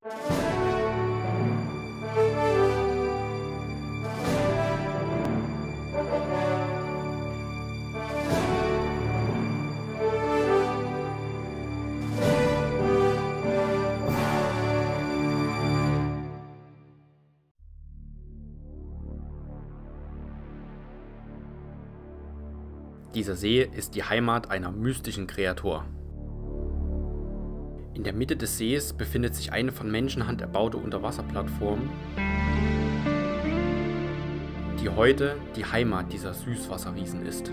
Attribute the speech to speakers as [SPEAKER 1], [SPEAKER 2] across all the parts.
[SPEAKER 1] Dieser See ist die Heimat einer mystischen Kreatur. In der Mitte des Sees befindet sich eine von Menschenhand erbaute Unterwasserplattform, die heute die Heimat dieser Süßwasserriesen ist.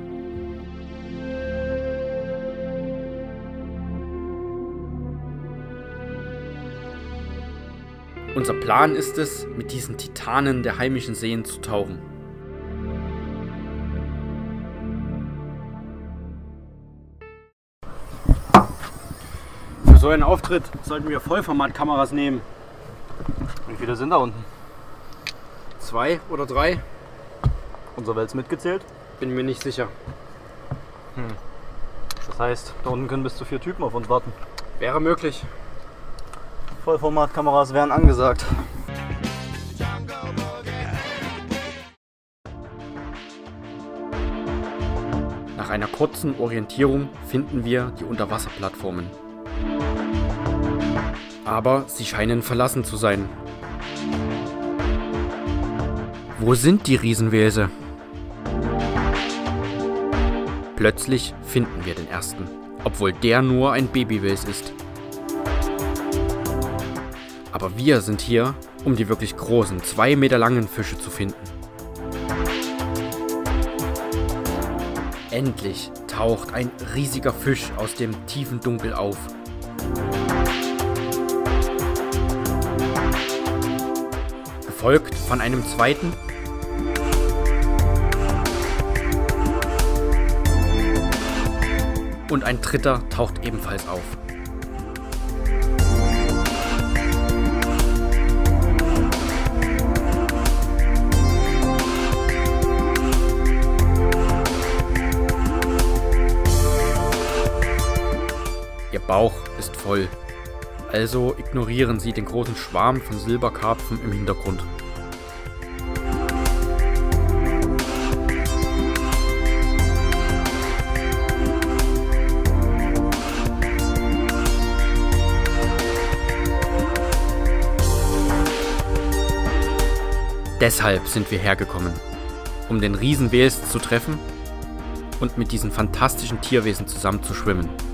[SPEAKER 1] Unser Plan ist es, mit diesen Titanen der heimischen Seen zu tauchen.
[SPEAKER 2] Für so einen Auftritt sollten wir Vollformatkameras nehmen.
[SPEAKER 3] Wie viele sind da unten?
[SPEAKER 2] 2 oder 3?
[SPEAKER 3] Unser Wels mitgezählt?
[SPEAKER 2] Bin mir nicht sicher.
[SPEAKER 3] Das heißt, da unten können bis zu 4 Typen auf uns warten.
[SPEAKER 2] Wäre möglich.
[SPEAKER 3] Vollformatkameras wären angesagt.
[SPEAKER 1] Nach einer kurzen Orientierung finden wir die Unterwasserplattformen. Aber sie scheinen verlassen zu sein. Wo sind die Riesenwelse? Plötzlich finden wir den ersten, obwohl der nur ein Babywels ist. Aber wir sind hier, um die wirklich großen, 2 Meter langen Fische zu finden. Endlich taucht ein riesiger Fisch aus dem tiefen Dunkel auf. Gefolgt von einem zweiten und ein dritter taucht ebenfalls auf. Ihr Bauch ist voll, also ignorieren Sie den großen Schwarm von Silberkarpfen im Hintergrund. Deshalb sind wir hergekommen, um den Riesenwels zu treffen und mit diesen fantastischen Tierwesen zusammen zu schwimmen.